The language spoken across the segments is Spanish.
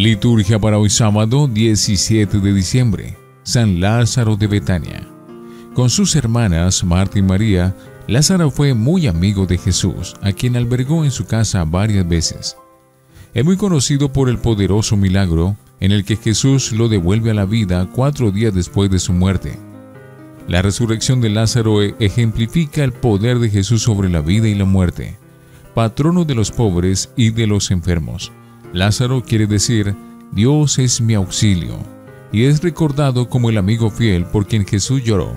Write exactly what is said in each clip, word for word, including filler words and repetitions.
Liturgia para hoy sábado diecisiete de diciembre. San Lázaro de Betania. Con sus hermanas Marta y María, Lázaro fue muy amigo de Jesús, a quien albergó en su casa varias veces. Es muy conocido por el poderoso milagro en el que Jesús lo devuelve a la vida cuatro días después de su muerte. La resurrección de Lázaro ejemplifica el poder de Jesús sobre la vida y la muerte, patrono de los pobres y de los enfermos. Lázaro quiere decir, Dios es mi auxilio, y es recordado como el amigo fiel por quien Jesús lloró.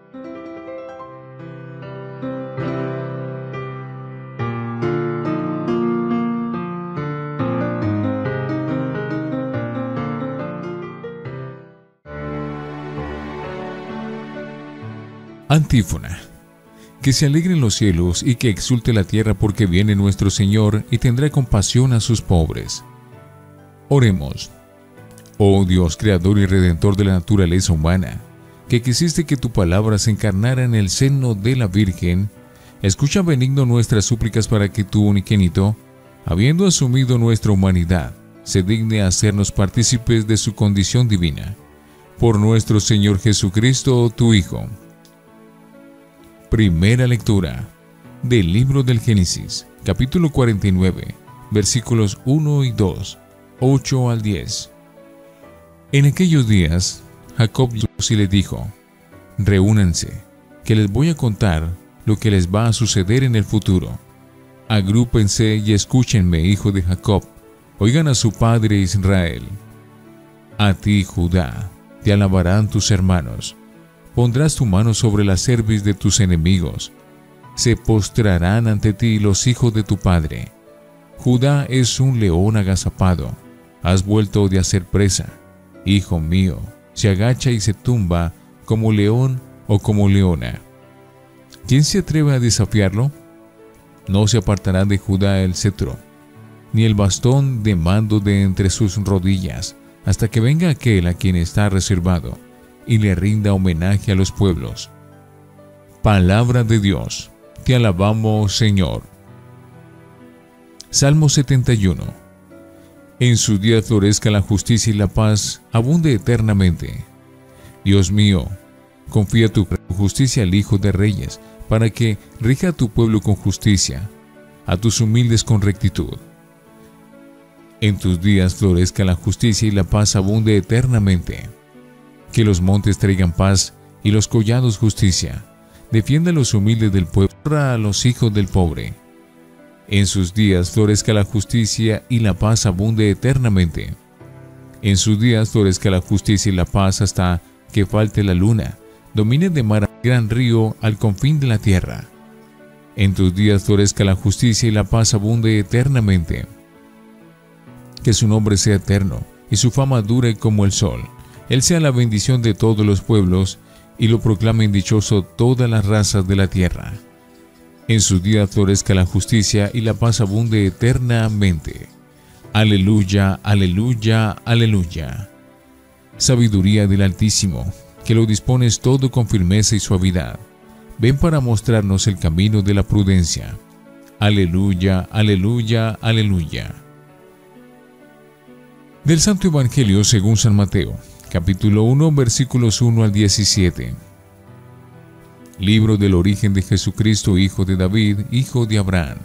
Antífona. Que se alegren los cielos y que exulte la tierra porque viene nuestro Señor y tendrá compasión a sus pobres. Oremos. Oh Dios, creador y redentor de la naturaleza humana, que quisiste que tu palabra se encarnara en el seno de la Virgen, escucha benigno nuestras súplicas para que tu unigénito, habiendo asumido nuestra humanidad, se digne a hacernos partícipes de su condición divina. Por nuestro Señor Jesucristo, tu Hijo. Primera lectura del libro del Génesis, capítulo cuarenta y nueve, versículos uno y dos, ocho al diez. En aquellos días, Jacob y le dijo: Reúnanse, que les voy a contar lo que les va a suceder en el futuro. Agrúpense y escúchenme, hijo de Jacob, oigan a su padre Israel. A ti, Judá, te alabarán tus hermanos. Pondrás tu mano sobre la cerviz de tus enemigos. Se postrarán ante ti los hijos de tu padre. Judá es un león agazapado. Has vuelto de hacer presa. Hijo mío, se agacha y se tumba como león o como leona. ¿Quién se atreve a desafiarlo? No se apartará de Judá el cetro, ni el bastón de mando de entre sus rodillas, hasta que venga aquel a quien está reservado, y le rinda homenaje a los pueblos. Palabra de Dios, te alabamos, Señor. Salmo setenta y uno. En su día florezca la justicia y la paz, abunde eternamente. Dios mío, confía tu justicia al Hijo de Reyes, para que rija a tu pueblo con justicia, a tus humildes con rectitud. En tus días florezca la justicia y la paz abunde eternamente. Que los montes traigan paz y los collados justicia. Defienda a los humildes del pueblo, honra a los hijos del pobre. En sus días florezca la justicia y la paz abunde eternamente. En sus días florezca la justicia y la paz hasta que falte la luna. Domine de mar al gran río al confín de la tierra. En tus días florezca la justicia y la paz abunde eternamente. Que su nombre sea eterno y su fama dure como el sol. Él sea la bendición de todos los pueblos, y lo proclamen dichoso todas las razas de la tierra. En sus días florezca la justicia y la paz abunde eternamente. Aleluya, aleluya, aleluya. Sabiduría del Altísimo, que lo dispones todo con firmeza y suavidad. Ven para mostrarnos el camino de la prudencia. Aleluya, aleluya, aleluya. Del Santo Evangelio según San Mateo, capítulo uno, versículos uno al diecisiete. Libro del origen de Jesucristo, hijo de David, hijo de Abraham.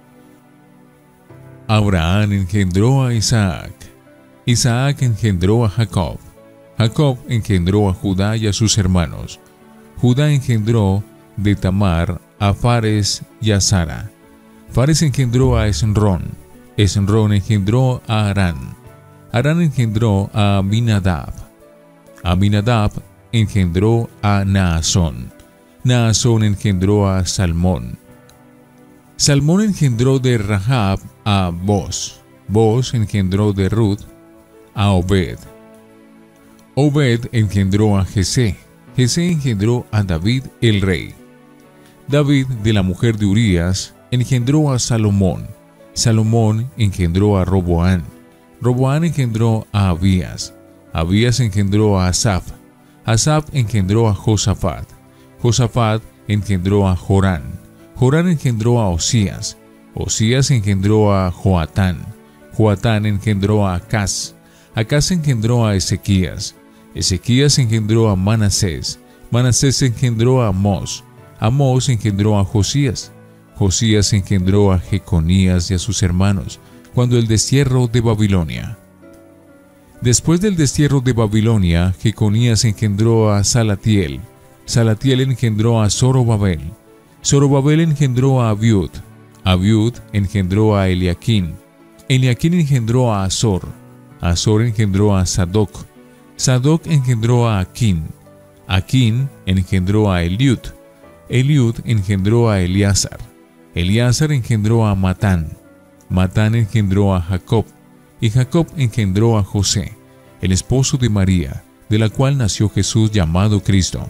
Abraham engendró a Isaac. Isaac engendró a Jacob. Jacob engendró a Judá y a sus hermanos. Judá engendró de Tamar a Fares y a Zara. Fares engendró a Esrón. Esrón engendró a Arán. Arán engendró a Aminadab. Aminadab engendró a Naasón. Naasón engendró a Salmón. Salmón engendró de Rahab a Boz. Boz engendró de Ruth a Obed. Obed engendró a Jesé. Jesé engendró a David el rey. David, de la mujer de Urías, engendró a Salomón. Salomón engendró a Roboán. Roboán engendró a Abías. Abías engendró a Asaf. Asaf engendró a Josafat. Josafat engendró a Jorán. Jorán engendró a Osías. Osías engendró a Joatán. Joatán engendró a Acaz. Acaz engendró a Ezequías, Ezequías engendró a Manasés, Manasés engendró a Amós, Amós engendró a Josías, Josías engendró a Jeconías y a sus hermanos, cuando el destierro de Babilonia. Después del destierro de Babilonia, Jeconías engendró a Salatiel, Salatiel engendró a Zorobabel, Zorobabel engendró a Abiud, Abiud engendró a Eliaquín, Eliaquín engendró a Azor, Azor engendró a Sadoc, Sadoc engendró a Aquín, Aquín engendró a Eliud, Eliud engendró a Eleazar, Eleazar engendró a Matán, Matán engendró a Jacob, y Jacob engendró a José, el esposo de María, de la cual nació Jesús llamado Cristo.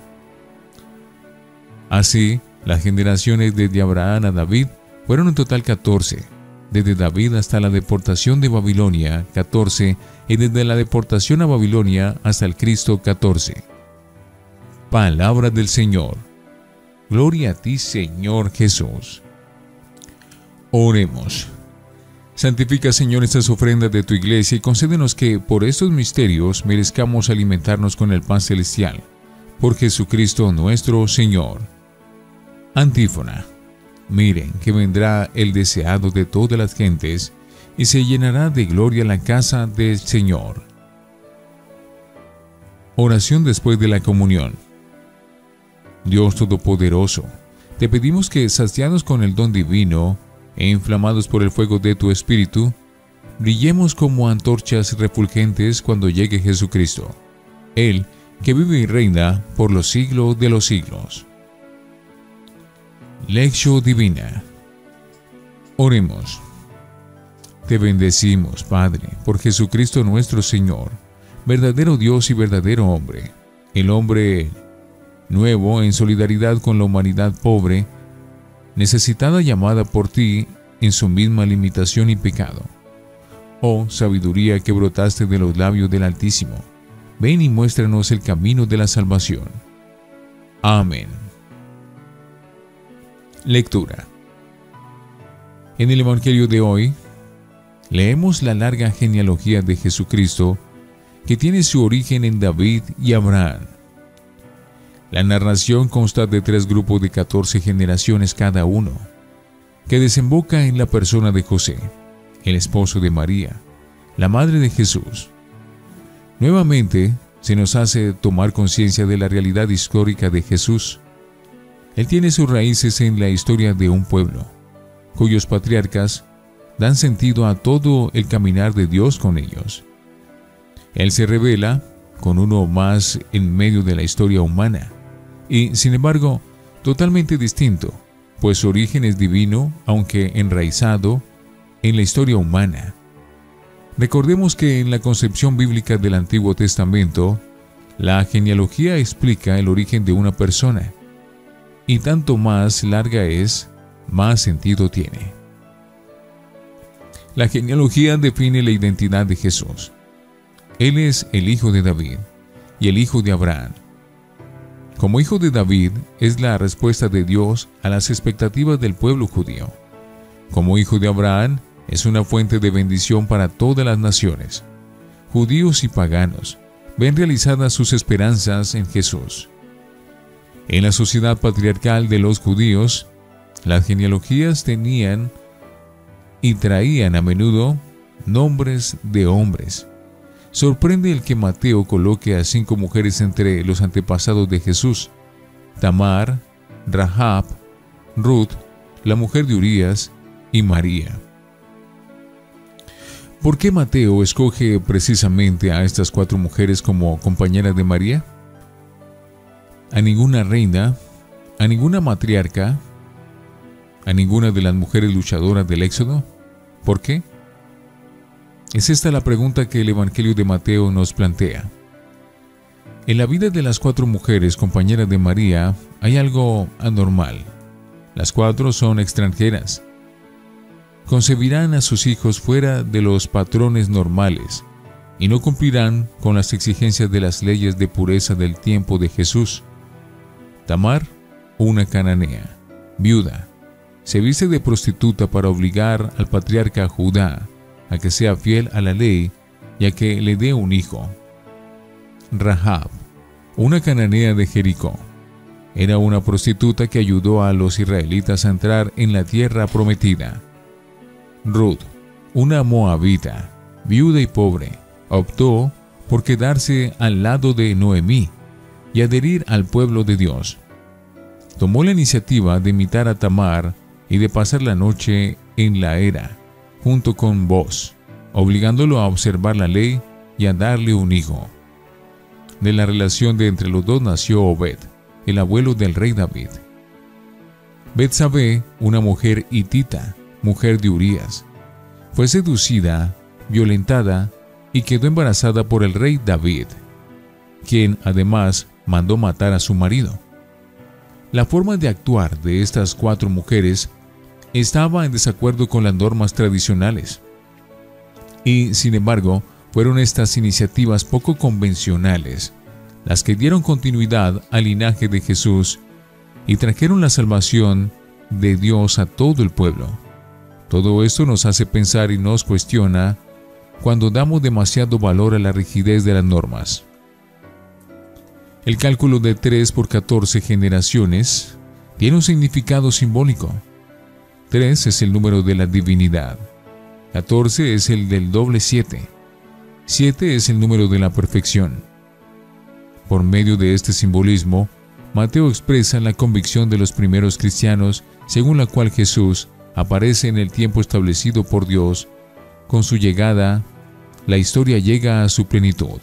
Así, las generaciones desde Abraham a David fueron en total catorce, desde David hasta la deportación de Babilonia, catorce, y desde la deportación a Babilonia hasta el Cristo, catorce. Palabra del Señor. Gloria a ti, Señor Jesús. Oremos. Santifica, Señor, estas ofrendas de tu iglesia y concédenos que, por estos misterios, merezcamos alimentarnos con el pan celestial. Por Jesucristo nuestro Señor. Antífona. Miren que vendrá el deseado de todas las gentes, y se llenará de gloria la casa del Señor. Oración después de la comunión. Dios Todopoderoso, te pedimos que, saciados con el don divino e inflamados por el fuego de tu Espíritu, brillemos como antorchas refulgentes cuando llegue Jesucristo, Él que vive y reina por los siglos de los siglos. Lección Divina. Oremos. Te bendecimos, Padre, por Jesucristo nuestro Señor, verdadero Dios y verdadero hombre, el hombre nuevo en solidaridad con la humanidad pobre, necesitada, llamada por ti en su misma limitación y pecado. Oh sabiduría que brotaste de los labios del Altísimo, ven y muéstranos el camino de la salvación. Amén. Lectura. En el Evangelio de hoy, leemos la larga genealogía de Jesucristo que tiene su origen en David y Abraham. La narración consta de tres grupos de catorce generaciones cada uno, que desemboca en la persona de José, el esposo de María, la madre de Jesús. Nuevamente, se nos hace tomar conciencia de la realidad histórica de Jesús. Él tiene sus raíces en la historia de un pueblo, cuyos patriarcas dan sentido a todo el caminar de Dios con ellos. Él se revela con uno más en medio de la historia humana, y, sin embargo, totalmente distinto, pues su origen es divino, aunque enraizado en la historia humana. Recordemos que en la concepción bíblica del Antiguo Testamento, la genealogía explica el origen de una persona, y tanto más larga es, más sentido tiene. La genealogía define la identidad de Jesús. Él es el hijo de David y el hijo de Abraham. Como hijo de David, es la respuesta de Dios a las expectativas del pueblo judío. Como hijo de Abraham, es una fuente de bendición para todas las naciones. Judíos y paganos ven realizadas sus esperanzas en Jesús. En la sociedad patriarcal de los judíos, las genealogías tenían y traían a menudo nombres de hombres. Sorprende el que Mateo coloque a cinco mujeres entre los antepasados de Jesús: Tamar, Rahab, Ruth, la mujer de Urías y María. ¿Por qué Mateo escoge precisamente a estas cuatro mujeres como compañeras de María? A ninguna reina, a ninguna matriarca, a ninguna de las mujeres luchadoras del Éxodo. ¿Por qué? Es esta la pregunta que el Evangelio de Mateo nos plantea. En la vida de las cuatro mujeres compañeras de María hay algo anormal. Las cuatro son extranjeras. Concebirán a sus hijos fuera de los patrones normales y no cumplirán con las exigencias de las leyes de pureza del tiempo de Jesús. Tamar, una cananea, viuda, se viste de prostituta para obligar al patriarca Judá a que sea fiel a la ley y a que le dé un hijo. Rahab, una cananea de Jericó, era una prostituta que ayudó a los israelitas a entrar en la tierra prometida. Ruth, una moabita, viuda y pobre, optó por quedarse al lado de Noemí y adherir al pueblo de Dios. Tomó la iniciativa de imitar a Tamar y de pasar la noche en la era, junto con Boz, obligándolo a observar la ley y a darle un hijo. De la relación de entre los dos nació Obed, el abuelo del rey David. Betsabé, una mujer hitita, mujer de Urías, fue seducida, violentada y quedó embarazada por el rey David, quien además mandó matar a su marido. La forma de actuar de estas cuatro mujeres estaba en desacuerdo con las normas tradicionales. Y, sin embargo, fueron estas iniciativas poco convencionales las que dieron continuidad al linaje de Jesús y trajeron la salvación de Dios a todo el pueblo. Todo esto nos hace pensar y nos cuestiona cuando damos demasiado valor a la rigidez de las normas. El cálculo de tres por catorce generaciones tiene un significado simbólico. tres es el número de la divinidad. catorce es el del doble siete. siete es el número de la perfección. Por medio de este simbolismo, Mateo expresa la convicción de los primeros cristianos según la cual Jesús aparece en el tiempo establecido por Dios. Con su llegada, la historia llega a su plenitud.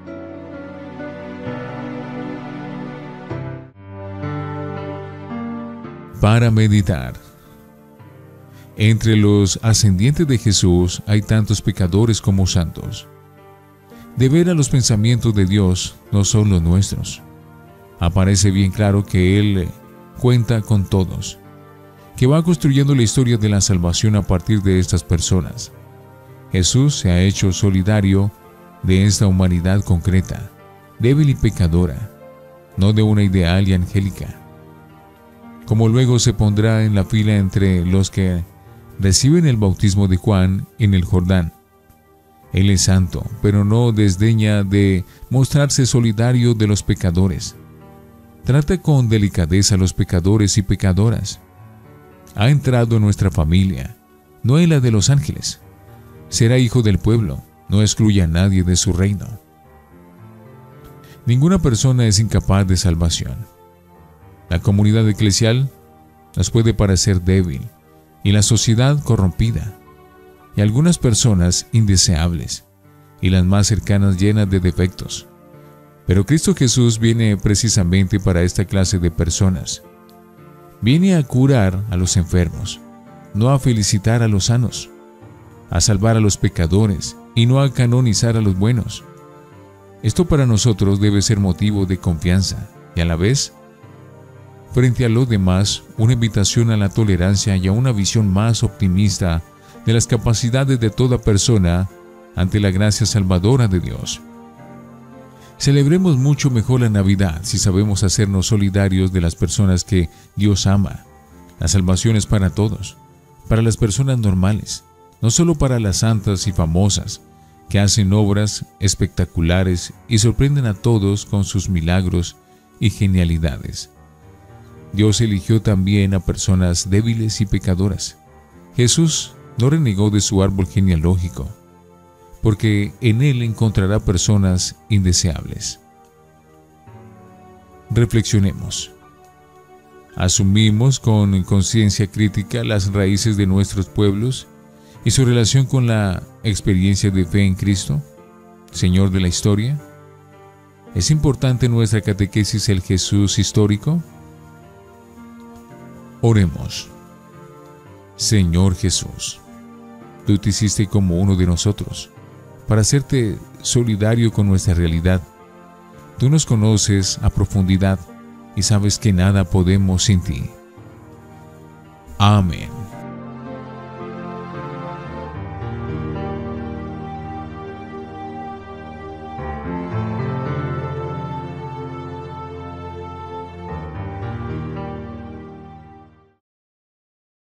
Para meditar. Entre los ascendientes de Jesús hay tantos pecadores como santos. De ver a los pensamientos de Dios no son los nuestros. Aparece bien claro que Él cuenta con todos, que va construyendo la historia de la salvación a partir de estas personas. Jesús se ha hecho solidario de esta humanidad concreta, débil y pecadora, no de una ideal y angélica. Como luego se pondrá en la fila entre los que reciben el bautismo de Juan en el Jordán. Él es santo, pero no desdeña de mostrarse solidario de los pecadores. Trata con delicadeza a los pecadores y pecadoras. Ha entrado en nuestra familia, no en la de los ángeles. Será hijo del pueblo, no excluye a nadie de su reino. Ninguna persona es incapaz de salvación. La comunidad eclesial nos puede parecer débil y la sociedad corrompida, y algunas personas indeseables, y las más cercanas llenas de defectos. Pero Cristo Jesús viene precisamente para esta clase de personas. Viene a curar a los enfermos, no a felicitar a los sanos, a salvar a los pecadores y no a canonizar a los buenos. Esto para nosotros debe ser motivo de confianza y a la vez, frente a los demás, una invitación a la tolerancia y a una visión más optimista de las capacidades de toda persona ante la gracia salvadora de Dios. Celebremos mucho mejor la Navidad si sabemos hacernos solidarios de las personas que Dios ama. La salvación es para todos, para las personas normales, no solo para las santas y famosas, que hacen obras espectaculares y sorprenden a todos con sus milagros y genialidades. Dios eligió también a personas débiles y pecadoras. Jesús no renegó de su árbol genealógico, porque en él encontrará personas indeseables. Reflexionemos. Asumimos con conciencia crítica las raíces de nuestros pueblos y su relación con la experiencia de fe en Cristo, Señor de la historia. ¿Es importante en nuestra catequesis el Jesús histórico? Oremos. Señor Jesús, tú te hiciste como uno de nosotros, para hacerte solidario con nuestra realidad. Tú nos conoces a profundidad y sabes que nada podemos sin ti. Amén.